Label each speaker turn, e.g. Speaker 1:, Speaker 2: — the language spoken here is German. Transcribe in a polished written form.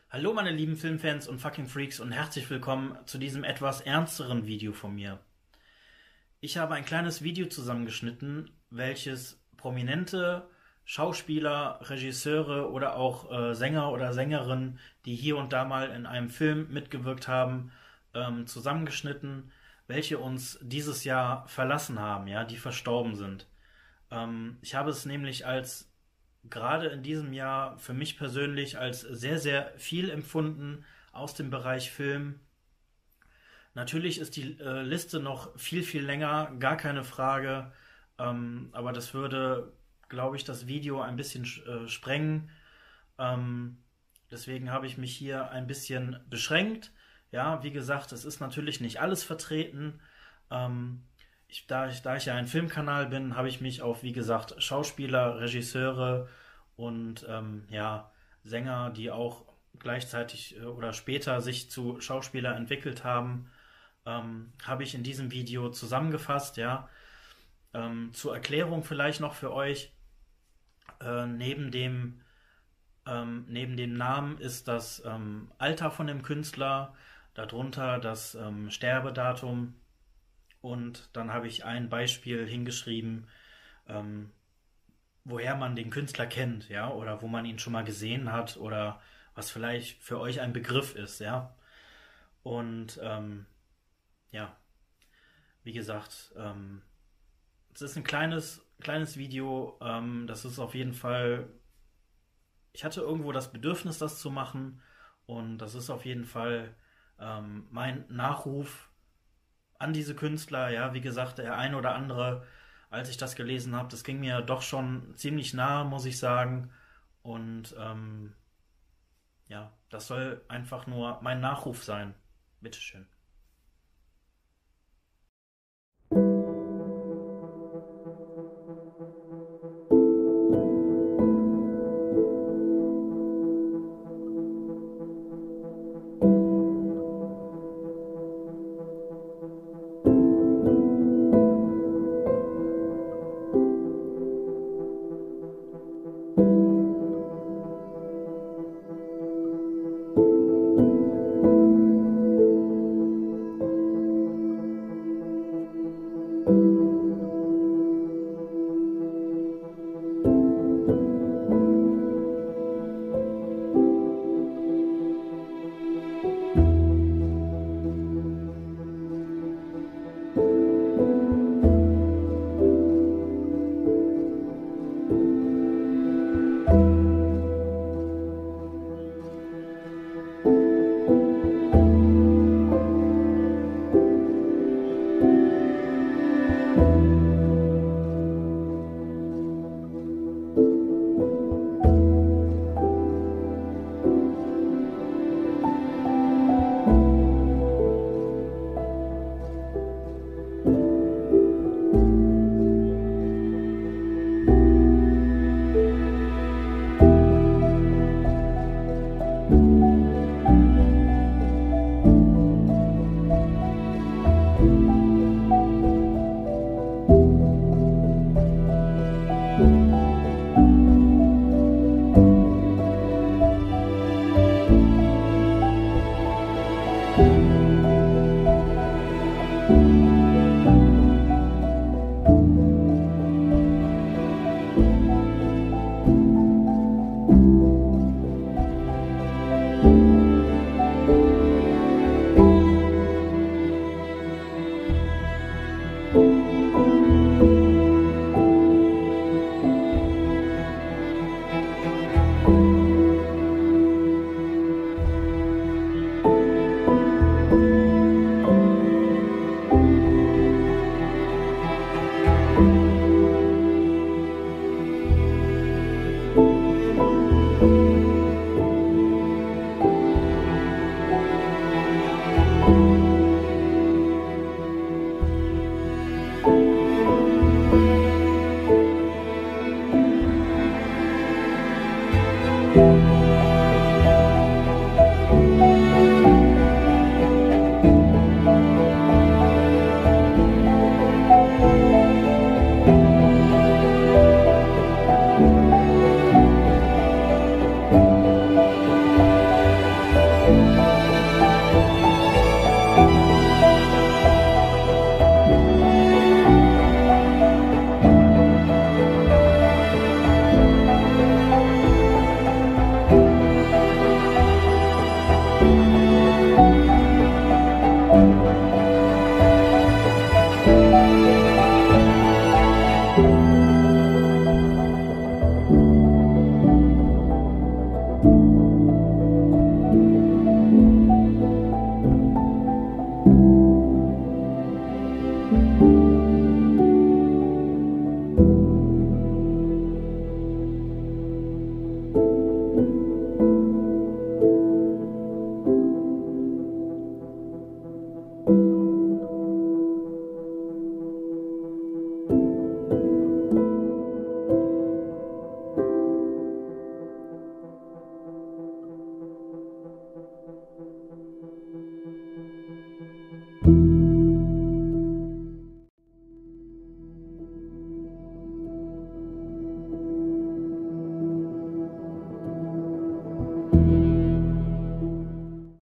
Speaker 1: Hallo meine lieben Filmfans und fucking Freaks und herzlich willkommen zu diesem etwas ernsteren Video von mir. Ich habe ein kleines Video zusammengeschnitten, welches prominente Schauspieler, Regisseure oder auch Sänger oder Sängerinnen, die hier und da mal in einem Film mitgewirkt haben, zusammengeschnitten, welche uns dieses Jahr verlassen haben, ja, die verstorben sind. Ich habe es nämlich als gerade in diesem Jahr für mich persönlich als sehr, sehr viel empfunden aus dem Bereich Film. Natürlich ist die Liste noch viel, viel länger, gar keine Frage. Aber das würde, glaube ich, das Video ein bisschen sprengen. Ähm, Deswegen habe ich mich hier ein bisschen beschränkt. Ja, wie gesagt, es ist natürlich nicht alles vertreten. Ähm, da ich ja ein Filmkanal bin, habe ich mich auf, wie gesagt, Schauspieler, Regisseure und ja, Sänger, die auch gleichzeitig oder später sich zu Schauspieler entwickelt haben, habe ich in diesem Video zusammengefasst. Ja, zur Erklärung vielleicht noch für euch, neben dem Namen ist das Alter von dem Künstler, darunter das Sterbedatum und dann habe ich ein Beispiel hingeschrieben, ähm, woher man den Künstler kennt, ja, oder wo man ihn schon mal gesehen hat oder was vielleicht für euch ein Begriff ist, ja. Und ja, wie gesagt, es ist ein kleines Video. Das ist auf jeden Fall. Ich hatte irgendwo das Bedürfnis, das zu machen, und das ist auf jeden Fall mein Nachruf an diese Künstler. Ja, wie gesagt, der eine oder andere, als ich das gelesen habe, das ging mir doch schon ziemlich nahe, muss ich sagen. Und ja, das soll einfach nur mein Nachruf sein. Bitteschön.